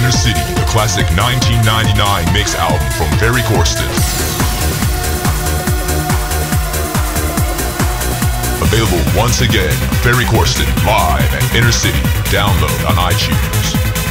Innercity, the classic 1999 mix album from Ferry Corsten. Available once again, Ferry Corsten live at Innercity. Download on iTunes.